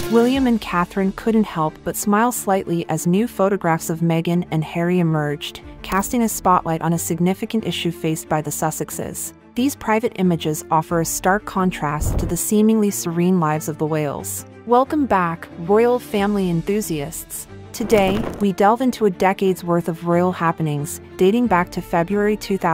William and Catherine couldn't help but smile slightly as new photographs of Meghan and Harry emerged, casting a spotlight on a significant issue faced by the Sussexes. These private images offer a stark contrast to the seemingly serene lives of the Wales. Welcome back, royal family enthusiasts. Today, we delve into a decade's worth of royal happenings, dating back to February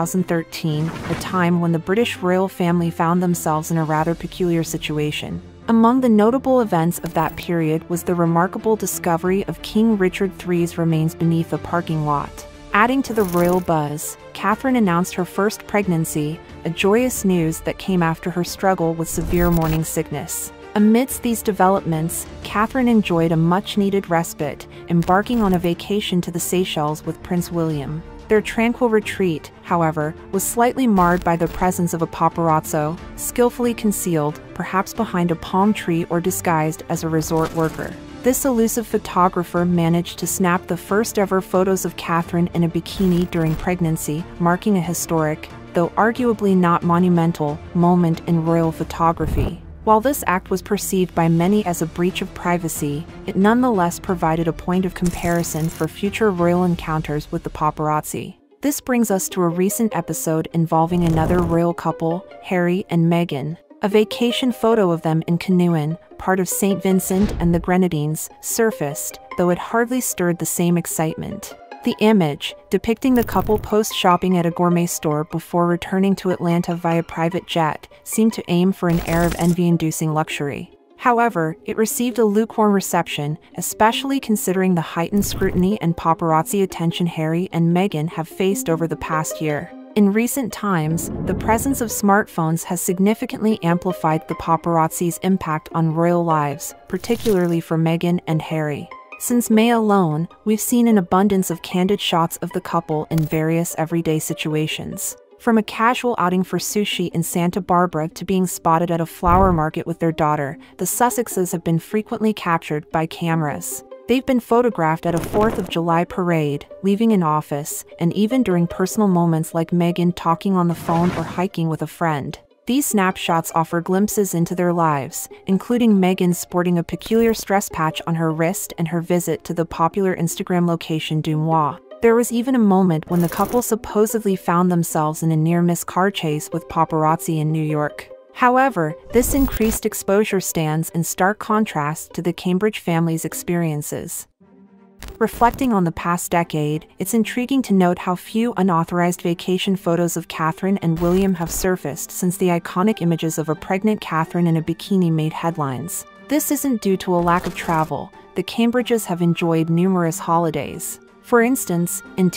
2013, a time when the British royal family found themselves in a rather peculiar situation. Among the notable events of that period was the remarkable discovery of King Richard III's remains beneath a parking lot. Adding to the royal buzz, Catherine announced her first pregnancy, a joyous news that came after her struggle with severe morning sickness. Amidst these developments, Catherine enjoyed a much-needed respite, embarking on a vacation to the Seychelles with Prince William. Their tranquil retreat, however, was slightly marred by the presence of a paparazzo, skillfully concealed, perhaps behind a palm tree or disguised as a resort worker. This elusive photographer managed to snap the first-ever photos of Catherine in a bikini during pregnancy, marking a historic, though arguably not monumental, moment in royal photography. While this act was perceived by many as a breach of privacy, it nonetheless provided a point of comparison for future royal encounters with the paparazzi. This brings us to a recent episode involving another royal couple, Harry and Meghan. A vacation photo of them in Canouan, part of St. Vincent and the Grenadines, surfaced, though it hardly stirred the same excitement. The image, depicting the couple post-shopping at a gourmet store before returning to Atlanta via private jet, seemed to aim for an air of envy-inducing luxury. However, it received a lukewarm reception, especially considering the heightened scrutiny and paparazzi attention Harry and Meghan have faced over the past year. In recent times, the presence of smartphones has significantly amplified the paparazzi's impact on royal lives, particularly for Meghan and Harry. Since May alone, we've seen an abundance of candid shots of the couple in various everyday situations. From a casual outing for sushi in Santa Barbara to being spotted at a flower market with their daughter, the Sussexes have been frequently captured by cameras. They've been photographed at a 4th of July parade, leaving an office, and even during personal moments like Meghan talking on the phone or hiking with a friend. These snapshots offer glimpses into their lives, including Meghan sporting a peculiar stress patch on her wrist and her visit to the popular Instagram location Dumois. There was even a moment when the couple supposedly found themselves in a near-miss car chase with paparazzi in New York. However, this increased exposure stands in stark contrast to the Cambridge family's experiences. Reflecting on the past decade, it's intriguing to note how few unauthorized vacation photos of Catherine and William have surfaced since the iconic images of a pregnant Catherine in a bikini made headlines. This isn't due to a lack of travel. The Cambridges have enjoyed numerous holidays. For instance, in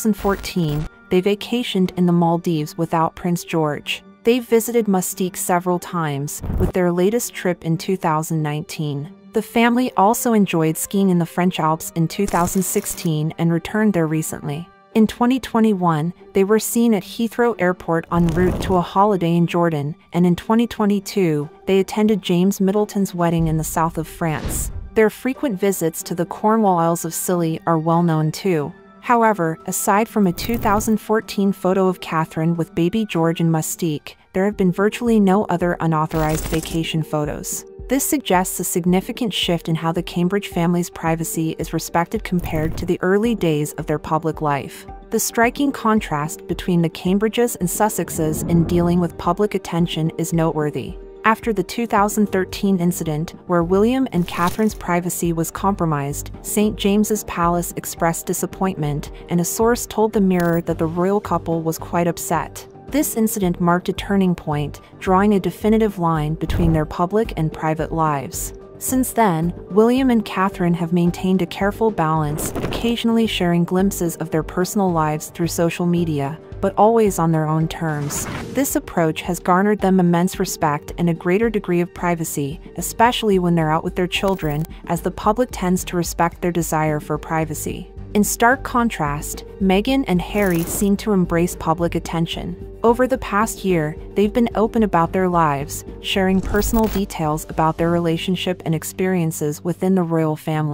2014, they vacationed in the Maldives without Prince George. They've visited Mustique several times, with their latest trip in 2019. The family also enjoyed skiing in the French Alps in 2016 and returned there recently. In 2021, they were seen at Heathrow Airport en route to a holiday in Jordan, and in 2022, they attended James Middleton's wedding in the south of France. Their frequent visits to the Cornwall Isles of Scilly are well known too. However, aside from a 2014 photo of Catherine with baby George in Mustique, there have been virtually no other unauthorized vacation photos. This suggests a significant shift in how the Cambridge family's privacy is respected compared to the early days of their public life. The striking contrast between the Cambridges and Sussexes in dealing with public attention is noteworthy. After the 2013 incident, where William and Catherine's privacy was compromised, St. James's Palace expressed disappointment, and a source told the Mirror that the royal couple was quite upset. This incident marked a turning point, drawing a definitive line between their public and private lives. Since then, William and Catherine have maintained a careful balance, occasionally sharing glimpses of their personal lives through social media, but always on their own terms. This approach has garnered them immense respect and a greater degree of privacy, especially when they're out with their children, as the public tends to respect their desire for privacy. In stark contrast, Meghan and Harry seem to embrace public attention. Over the past year, they've been open about their lives, sharing personal details about their relationship and experiences within the royal family.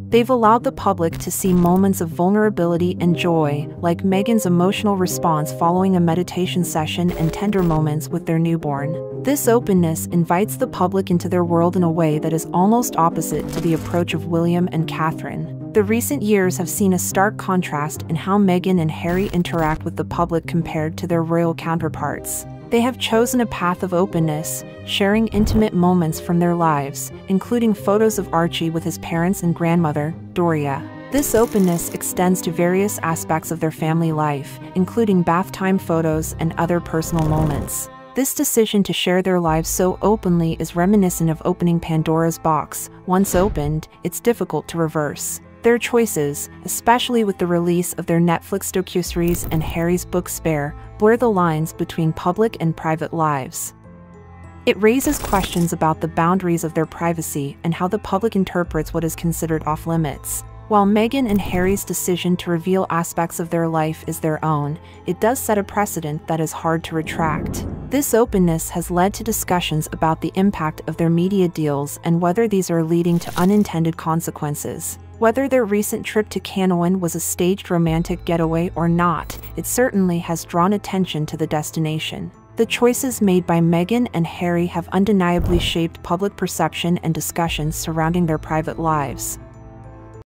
They've allowed the public to see moments of vulnerability and joy, like Meghan's emotional response following a meditation session and tender moments with their newborn. This openness invites the public into their world in a way that is almost opposite to the approach of William and Catherine. The recent years have seen a stark contrast in how Meghan and Harry interact with the public compared to their royal counterparts. They have chosen a path of openness, sharing intimate moments from their lives, including photos of Archie with his parents and grandmother, Doria. This openness extends to various aspects of their family life, including bath time photos and other personal moments. This decision to share their lives so openly is reminiscent of opening Pandora's box. Once opened, it's difficult to reverse. Their choices, especially with the release of their Netflix docuseries and Harry's book Spare, blur the lines between public and private lives. It raises questions about the boundaries of their privacy and how the public interprets what is considered off-limits. While Meghan and Harry's decision to reveal aspects of their life is their own, it does set a precedent that is hard to retract. This openness has led to discussions about the impact of their media deals and whether these are leading to unintended consequences. Whether their recent trip to Canouan was a staged romantic getaway or not, it certainly has drawn attention to the destination. The choices made by Meghan and Harry have undeniably shaped public perception and discussions surrounding their private lives.